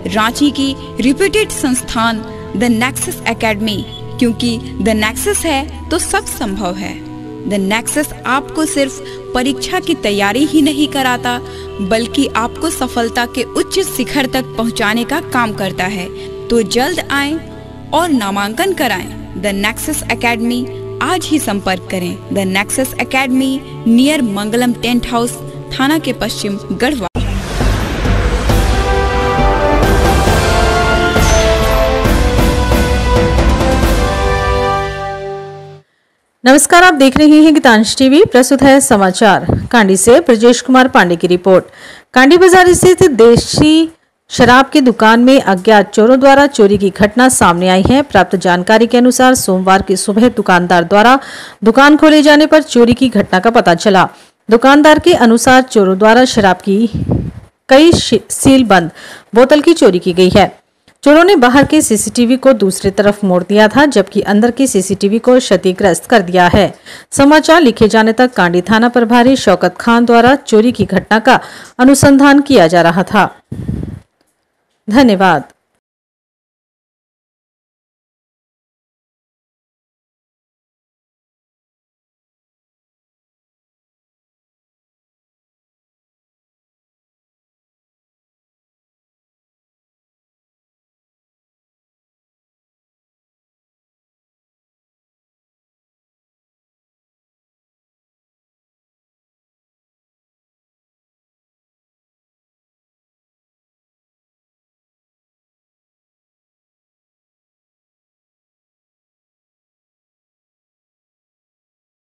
रांची की रिप्यूटेड संस्थान the Nexus academy, क्योंकि द नेक्सस है तो सब संभव है। द नेक्सस आपको सिर्फ परीक्षा की तैयारी ही नहीं कराता, बल्कि आपको सफलता के उच्च शिखर तक पहुंचाने का काम करता है। तो जल्द आएं और नामांकन कराएं। द नेक्सस एकेडमी, आज ही संपर्क करें। The Nexus academy, near Mangalam tent house, थाना के पश्चिम, गढ़वा। नमस्कार, आप देख रहे हैं गीतांश टीवी। प्रस्तुत है समाचार। कांडी से ब्रजेश कुमार पांडे की रिपोर्ट। कांडी बाजार स्थित देशी शराब की दुकान में अज्ञात चोरों द्वारा चोरी की घटना सामने आई है। प्राप्त जानकारी के अनुसार सोमवार की सुबह दुकानदार द्वारा दुकान खोले जाने पर चोरी की घटना का पता चला। दुकानदार के अनुसार चोरों द्वारा शराब की कई सील बंद बोतल की चोरी की गई है। चोरों ने बाहर के सीसीटीवी को दूसरी तरफ मोड़ दिया था, जबकि अंदर की सीसीटीवी को क्षतिग्रस्त कर दिया है। समाचार लिखे जाने तक कांडी थाना प्रभारी शौकत खान द्वारा चोरी की घटना का अनुसंधान किया जा रहा था। धन्यवाद।